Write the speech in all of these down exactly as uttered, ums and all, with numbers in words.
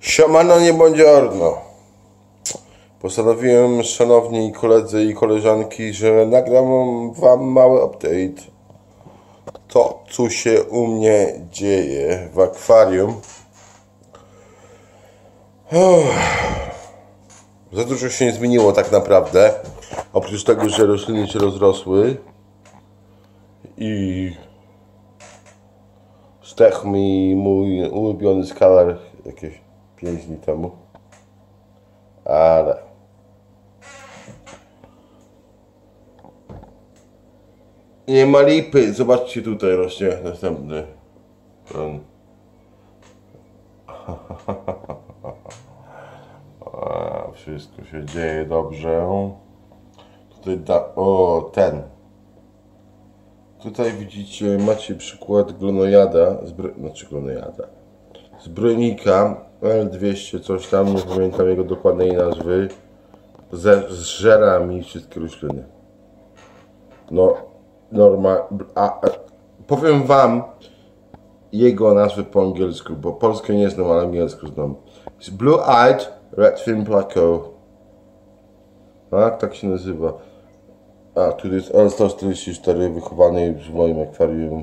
Siemano, nie buongiorno. Postanowiłem, szanowni koledzy i koleżanki, że nagram wam mały update. To, co się u mnie dzieje w akwarium. Uff. Za dużo się nie zmieniło tak naprawdę. Oprócz tego, że rośliny się rozrosły i zdechł mi mój ulubiony skalar jakieś pięć dni temu. Ale nie ma lipy. Zobaczcie, tutaj rośnie następny. Ten. A, wszystko się dzieje dobrze. Tutaj da... O, ten. Tutaj widzicie, macie przykład glonojada, zbro... znaczy glonojada, zbrojnika L dwieście, coś tam, nie pamiętam jego dokładnej nazwy. Ze, zżera mi wszystkie rośliny. No, norma... A, a, powiem wam jego nazwy po angielsku, bo polskie nie znam, ale angielsku znam. Jest Blue Eyed Redfin Placo. Tak, tak się nazywa. A, tu jest L sto czterdzieści cztery, wychowany w moim akwarium.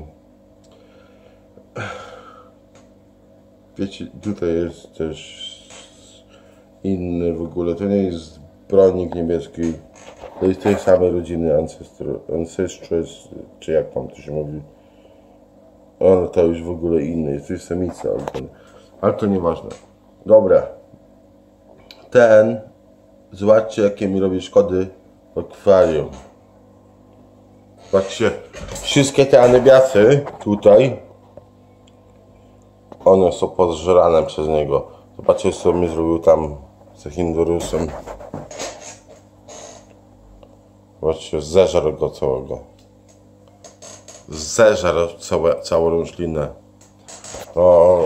Wiecie, tutaj jest też inny w ogóle. To nie jest brojnik niebieski. To jest tej samej rodziny Ancestor, Ancestress, czy jak tam to się mówi. Ale to już w ogóle inny. Jest to samica, ale to, ale to nieważne. Dobra. Ten, zobaczcie, jakie mi robi szkody w akwarium. Zobaczcie, wszystkie te anebiasy tutaj, one są podżerane przez niego. Zobaczcie, co mi zrobił tam z Hindurusem. Zobaczcie, zeżarł go całego. Zeżarł całe, całą roślinę. O.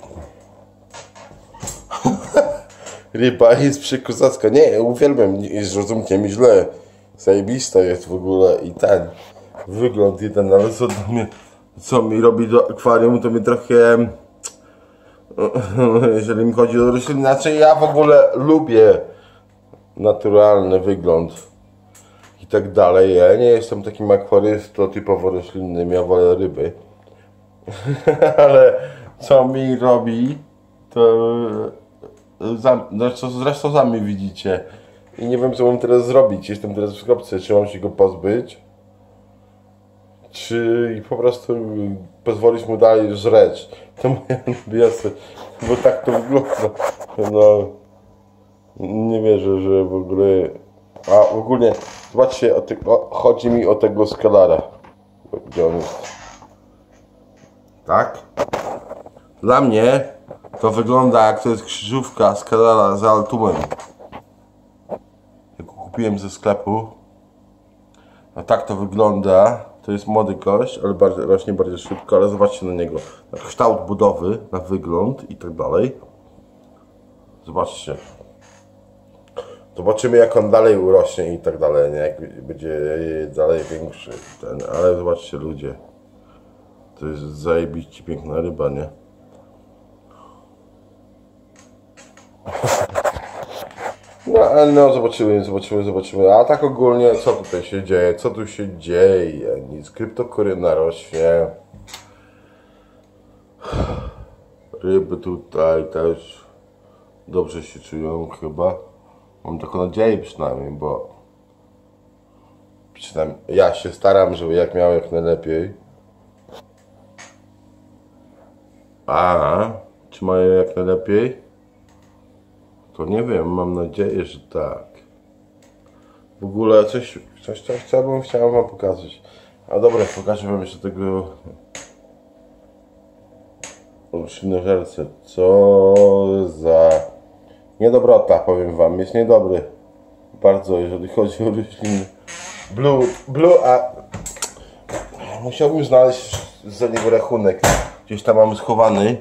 Ryba jest przykuzacka. Nie, uwielbiam, nie zrozumcie mi źle. Zajebista jest w ogóle i ten wygląd jeden, ale co, mnie, co mi robi do akwarium, to mnie trochę, jeżeli mi chodzi o rośliny, znaczy ja w ogóle lubię naturalny wygląd i tak dalej. Ja nie jestem takim akwarystą typowo roślinnym, ja wolę ryby. Ale co mi robi, to zresztą, zresztą sami widzicie. I nie wiem, co mam teraz zrobić. Jestem teraz w kropce, czy mam się go pozbyć, czy po prostu pozwolić mu dalej żreć. To moje biasy, bo tak to wygląda. No, nie wierzę, że w ogóle... A ogólnie, zobaczcie, o te... o, chodzi mi o tego skalara. Gdzie on jest? Tak? Dla mnie to wygląda, jak to jest krzyżówka skalara z altumem. Kupiłem ze sklepu. A tak to wygląda. To jest młody gość, ale bardzo, rośnie bardzo szybko, ale zobaczcie na niego. Na kształt budowy, na wygląd i tak dalej. Zobaczcie. Zobaczymy, jak on dalej urośnie i tak dalej, nie? Jak będzie dalej większy ten, ale zobaczcie, ludzie. To jest zajebiście piękna ryba, nie? No, ale no, zobaczymy, zobaczymy, zobaczymy. A tak ogólnie, co tutaj się dzieje? Co tu się dzieje? Nic, kryptokoryna rośnie. Ryby tutaj też dobrze się czują chyba. Mam taką nadzieję przynajmniej, bo przynajmniej ja się staram, żeby jak miał jak najlepiej. A, czy mają jak najlepiej? To nie wiem, mam nadzieję, że tak. W ogóle coś, coś, coś chciałbym, chciałem wam pokazać. A dobra, pokażę wam jeszcze tego roślinożercę. Co za niedobrota, powiem wam, jest niedobry. Bardzo, jeżeli chodzi o rośliny. Blue, blue, a musiałbym znaleźć za niego rachunek. Gdzieś tam mam schowany.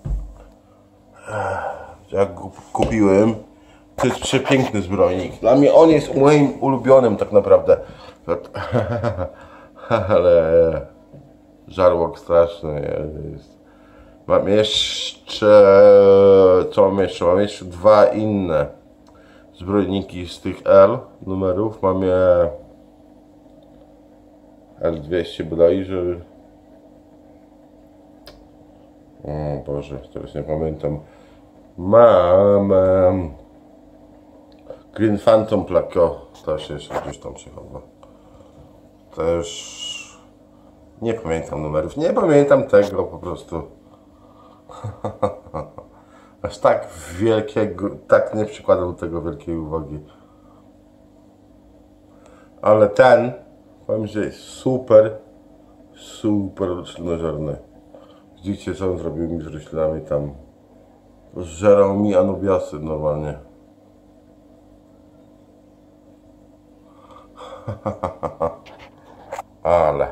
Jak go kupiłem, to jest przepiękny zbrojnik. Dla mnie on jest moim ulubionym tak naprawdę. Ale żarłok straszny jest. Mam jeszcze co mam jeszcze? Mam jeszcze dwa inne zbrojniki z tych L numerów. Mam je L dwieście bodajże. O Boże, teraz nie pamiętam. Mam um, Green Phantom Plako, też jeszcze gdzieś tam się chowa. Też nie pamiętam numerów, nie pamiętam tego po prostu. Aż tak wielkiego, tak nie przykładam do tego wielkiej uwagi. Ale ten, powiem, że jest super, super roślinożerny. Widzicie, co on zrobił mi z roślinami tam. Zżerał mi anubiasy normalnie. Ale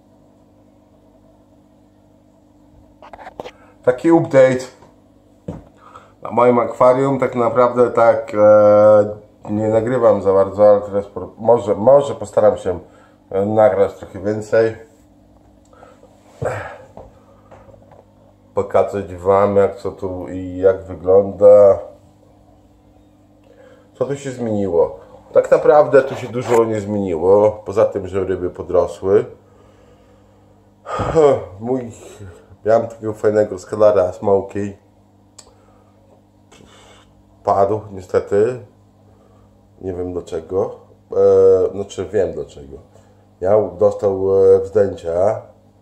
taki update na moim akwarium. Tak naprawdę tak e, nie nagrywam za bardzo, ale teraz może, może postaram się nagrać trochę więcej. Pokazać wam, jak co tu i jak wygląda. Co tu się zmieniło? Tak naprawdę tu się dużo nie zmieniło, poza tym, że ryby podrosły. Mój, miałem takiego fajnego skalara Smokey. Padł niestety. Nie wiem dlaczego. E, znaczy wiem dlaczego. Miał, dostał e, wzdęcia.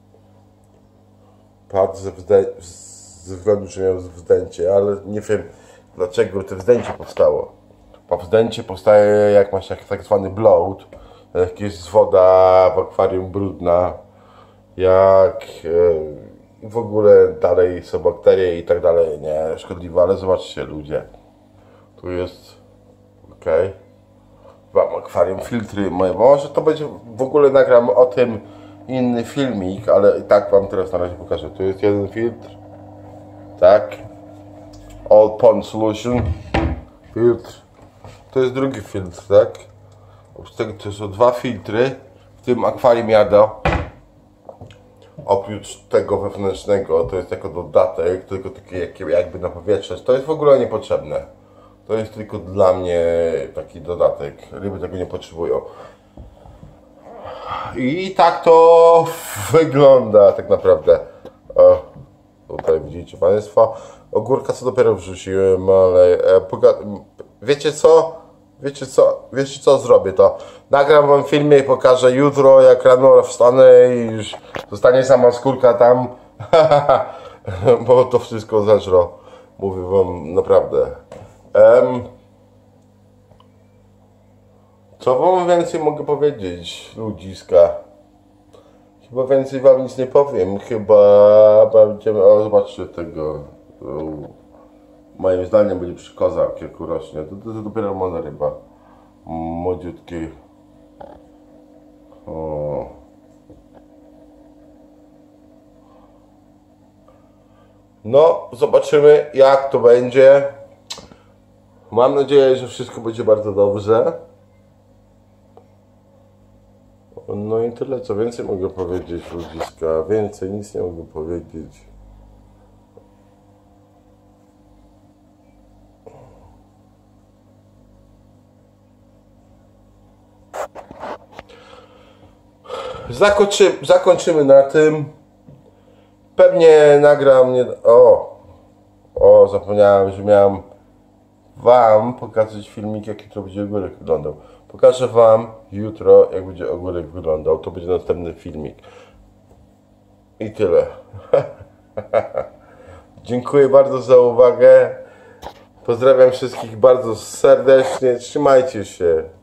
Padł ze, wzdę ze względu, że miał wzdęcie, ale nie wiem dlaczego to wzdęcie powstało. Po wzdęcie powstaje, jak masz tak zwany bloat, jak jest woda w akwarium brudna, jak e, w ogóle dalej są bakterie i tak dalej, nie, szkodliwe, ale zobaczcie ludzie, tu jest, ok, mam akwarium, filtry moje, może to będzie, w ogóle nagram o tym inny filmik, ale i tak wam teraz na razie pokażę. Tu jest jeden filtr, tak, All Pond Solution, filtr, to jest drugi filtr, tak, to są dwa filtry w tym akwarium jada. Oprócz tego wewnętrznego, to jest jako dodatek, tylko takie jakby na powietrze, to jest w ogóle niepotrzebne. To jest tylko dla mnie taki dodatek, ryby tego nie potrzebują. I tak to wygląda tak naprawdę. O, tutaj widzicie Państwo. Ogórka co dopiero wrzuciłem, ale e, wiecie co? Wiecie co? Wiecie co zrobię to? Nagram wam filmie i pokażę jutro, jak rano wstanę i już zostanie sama skórka tam. Bo to wszystko zeżro. Mówię wam naprawdę. Um, Co wam więcej mogę powiedzieć, ludziska? Chyba więcej wam nic nie powiem. Chyba będziemy... O, zobaczcie tego. Moim zdaniem będzie przy kozak, jak urośnie. To, to, to dopiero młoda ryba. Młodziutki. O. No, zobaczymy jak to będzie. Mam nadzieję, że wszystko będzie bardzo dobrze. No i tyle, co więcej mogę powiedzieć, ludziska. Więcej nic nie mogę powiedzieć. Zakończy, zakończymy na tym. Pewnie nagram nie... O! O, zapomniałem, że miałem wam pokazać filmik, jaki to będzie ogórek wyglądał. Pokażę wam jutro, jak będzie ogórek wyglądał. To będzie następny filmik. I tyle. Dziękuję bardzo za uwagę. Pozdrawiam wszystkich bardzo serdecznie. Trzymajcie się.